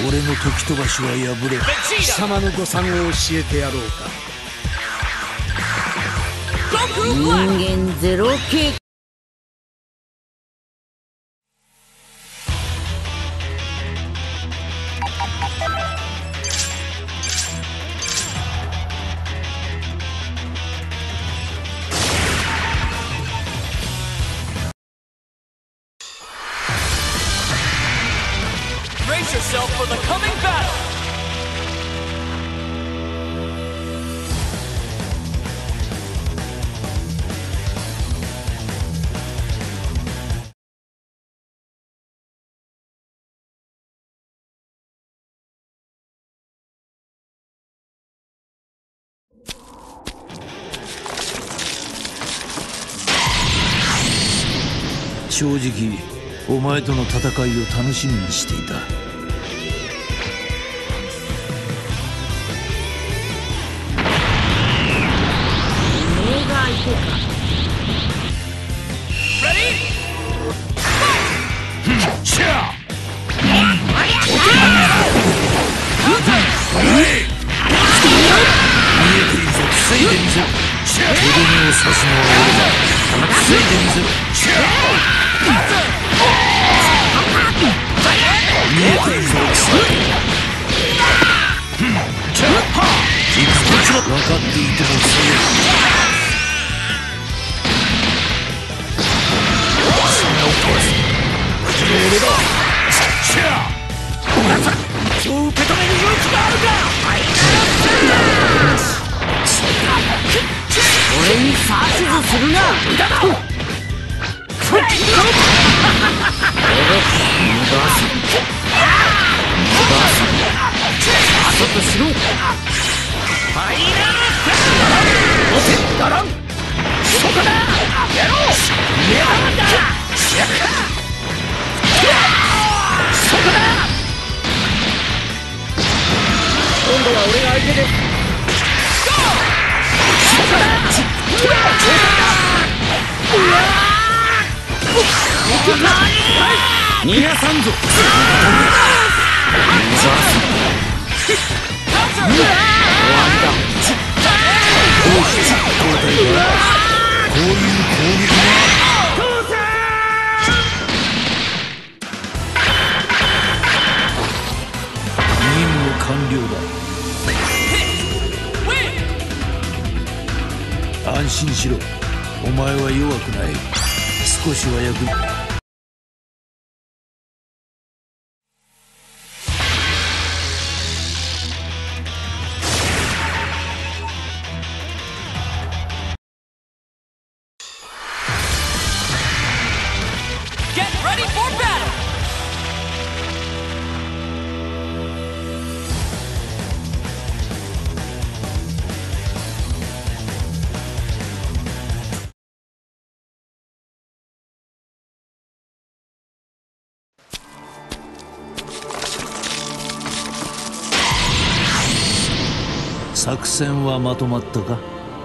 俺の時飛ばしは破れ、 貴様の誤算を教えてやろうか。 人間ゼロ系。 Brace yourself for the coming battle! 「正直お前との戦いを楽しみにしていた。 目が開いてか。 Ready? シャー見えているぞ、防いでみせろ。とどめを刺すのは俺だ。防いでみせろ。見えているぞ、分かっていても防げる。口の俺だ。 今日受け止める勇気があるか。 俺に指図するな。ちょっとしろ。 だらん。そこだ。やろう。目玉だ。そこだ。今度は俺が相手です。そこだ。逃がさんぞ。終わりだ。 こういう攻撃は任務完了だ。安心しろ、お前は弱くない。少しは役に。 Get ready for battle! .作戦はまとまったか。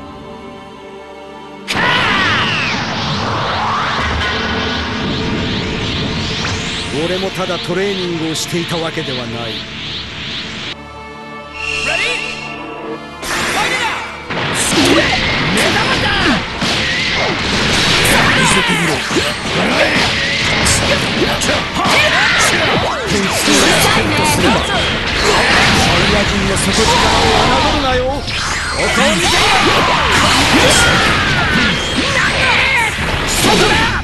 俺もただトレーニングをしていたわけではない。 Ready? Fight it out! 目玉だ。 見せてみろ。 点数をつけるとすれば、サイヤ人の底力を侮るなよ。お顔に出ろ。そこだ。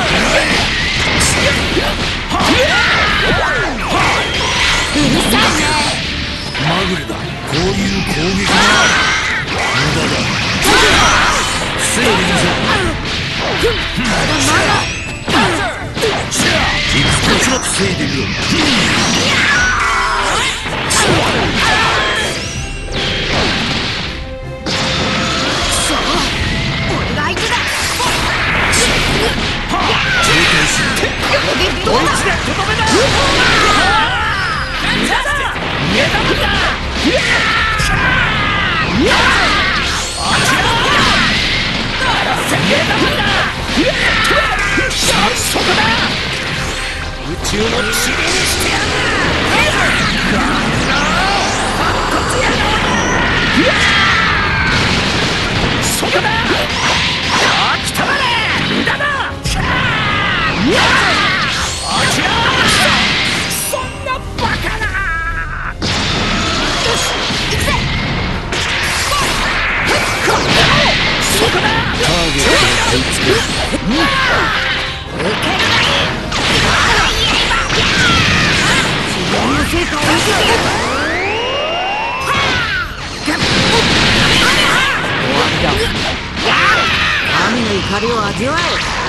まぐれだ。こういう攻撃は無駄だ。防いでみせろ。こちら防いでみろ。 俺が相手だ。 どいつでとどめだ。目玉だ。そこだ。宇宙の塵にしてやる。 そこだ。来たまれ。無駄だ。そんなバカな。よし、行くぜ。そこだ。ターゲットを追いつける。 神の怒りを味わえ。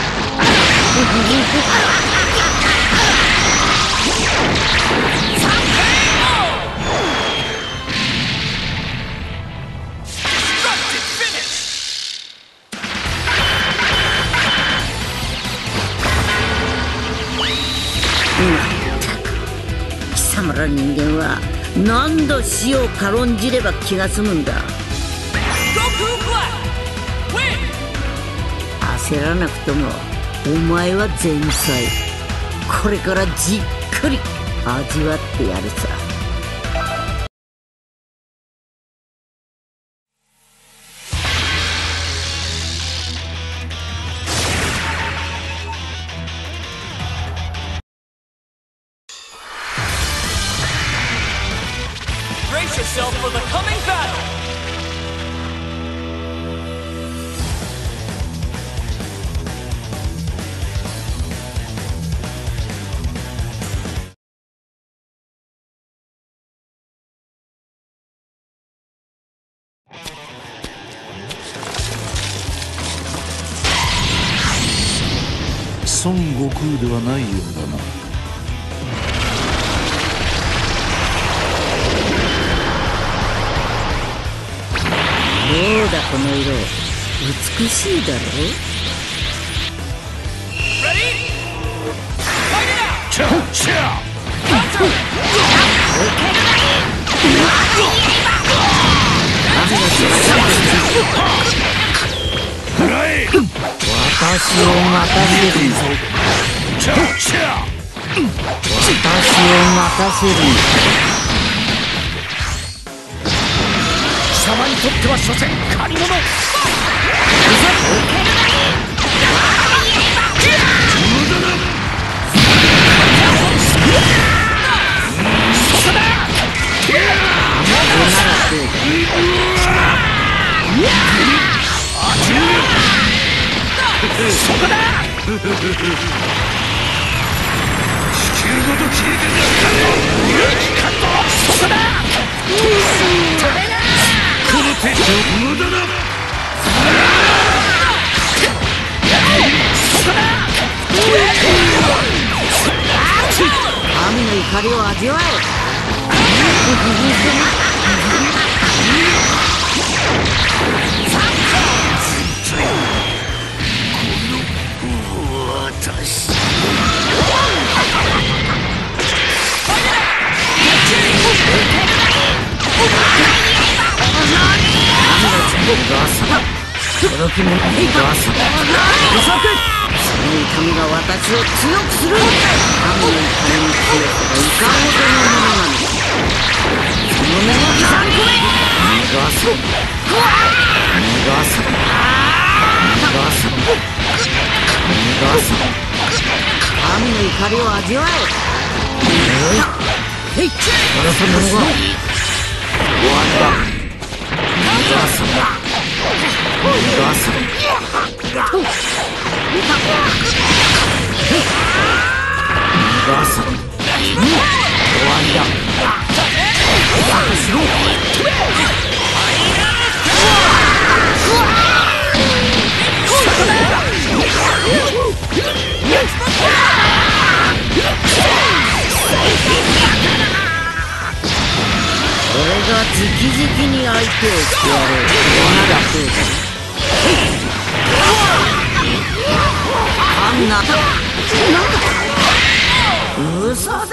貴様ら人間は何度死を軽んじれば気が済むんだ。焦らなくともお前は前菜。これからじっくり味わってやるさ。 Brace yourself for the coming battle! 孫悟空ではないようだな。 どうだこの色、美しいだろ。 Ready? Fight it out! チャチャ食らえ。 私を任せるぞ。 チャチャ私を任せる。 貴様にとっては所詮借り物。そこだ。地球ごと消えてなったの。勇気感動。そこだ。この手無駄だ。そこだ。 神の怒りを味わえ。届きもないガス。その痛みが私を強くする。神の怒りの強さがいかほどのものなのか。その目の刻み込め。逃がす。逃がす。逃がす。逃がす。神の怒りを味わえ。へい。殺す者が終わりだ。逃がす。逃がす。逃がす。終わりだ。俺が直々に相手をしてやる。あんな嘘だ。